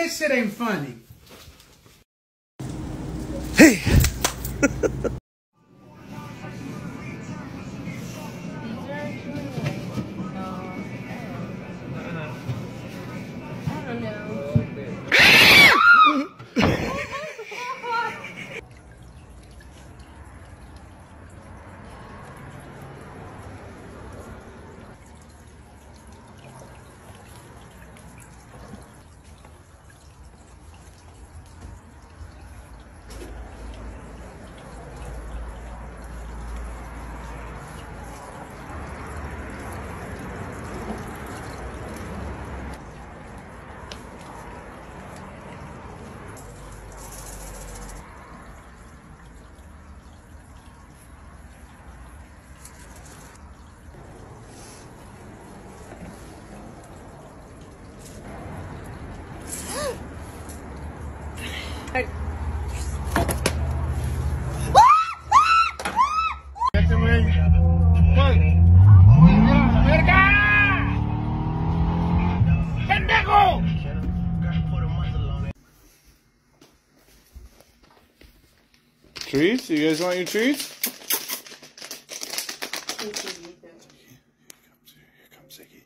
this shit ain't funny. Hey. Treats? You guys want your treats? Here comes Ziggy.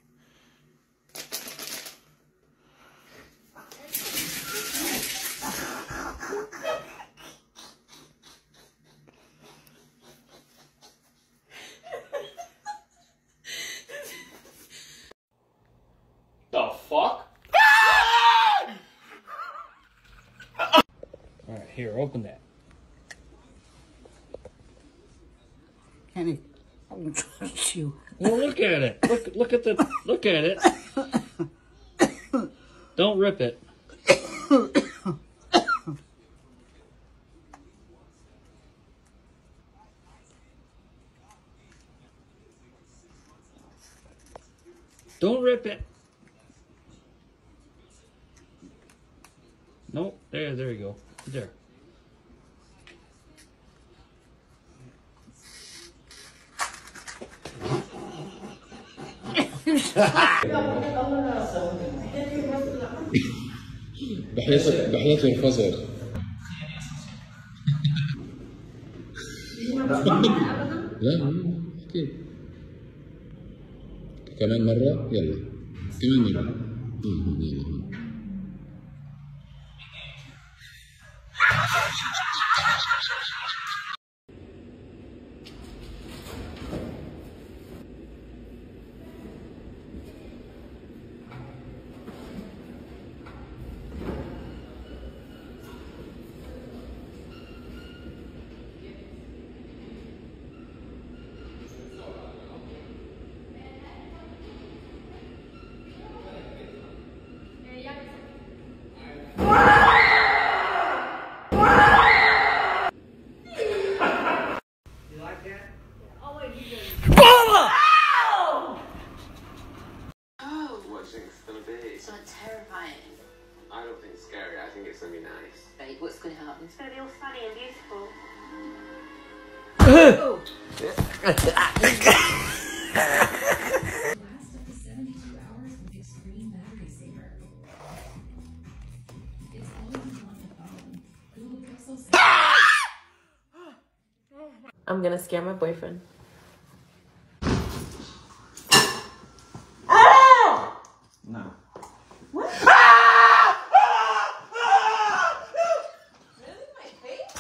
The fuck? Alright, here, open that. Kenny, I won't trust you. Well, look at it. Look at it. Don't rip it. Don't rip it. Nope. There you go. There. بحياة الفزر. لا أكيد. كمان مرة يلا. كمان مرة. يلا. It's not terrifying. I don't think it's scary. I think it's going to be nice. Babe, what's going to happen? It's going to be all funny and beautiful. I'm gonna scare my boyfriend. No. What? Really? My face?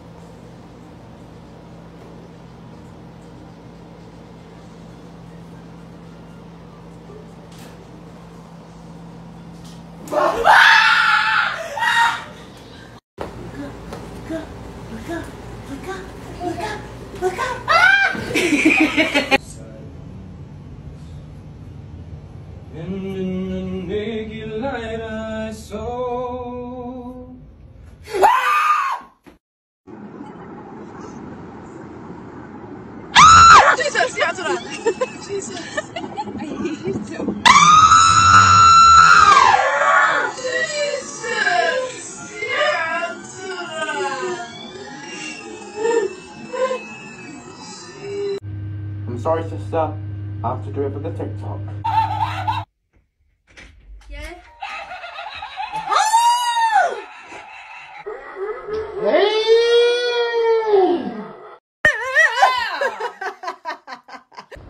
Look up! In the naked light I saw. Jesus, ja, to that. Jesus. I hate you too. Jesus, yeah, to that. I'm sorry, sister. I have to do it for the TikTok. Yeah.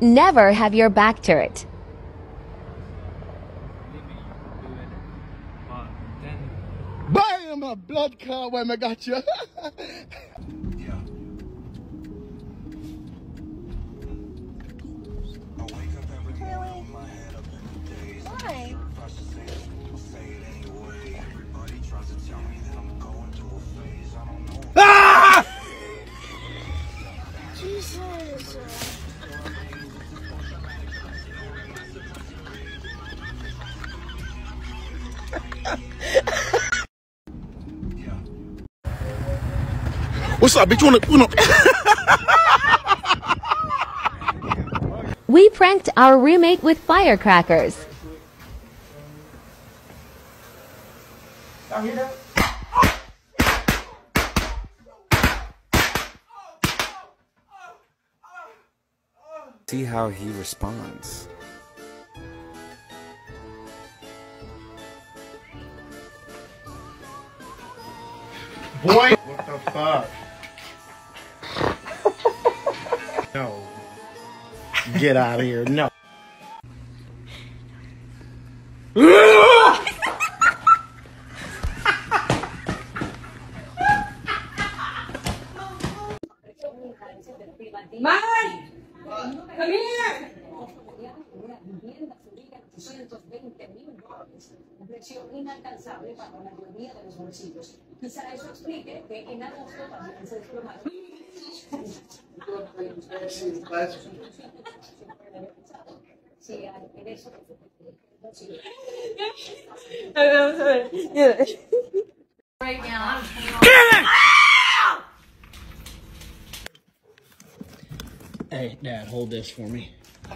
Never have your back to it. Bam! A blood clot when I got you. Why? Ah! Jesus. What's up, bitch? You wanna... We pranked our roommate with firecrackers. See how he responds. Boy! What the fuck? No. Get out of here. No. Mike! Come here! Right now. Hey, Dad, hold this for me.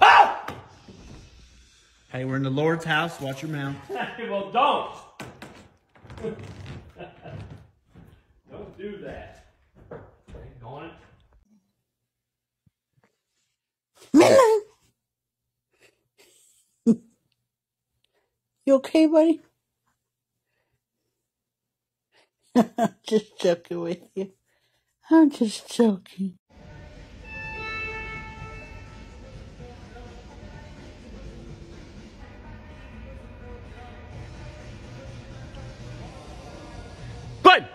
Hey, we're in the Lord's house. Watch your mouth. Well, don't. Don't do that. Ain't going. You okay, buddy? I'm just joking with you. I'm just joking. Bud!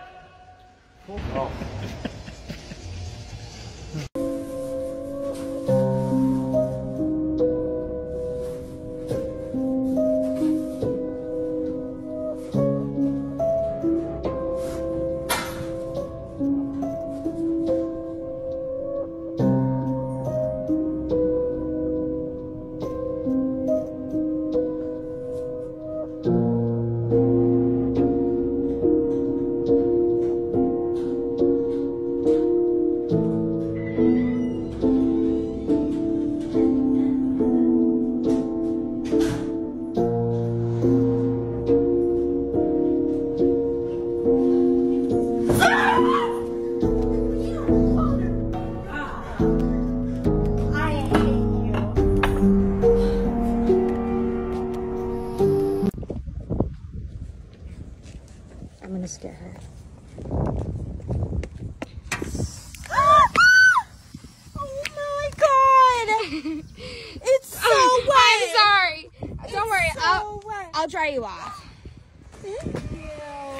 I'm gonna scare her. Oh my god! It's so wet! I'm sorry. Don't worry. So wet. I'll dry you off. Thank you.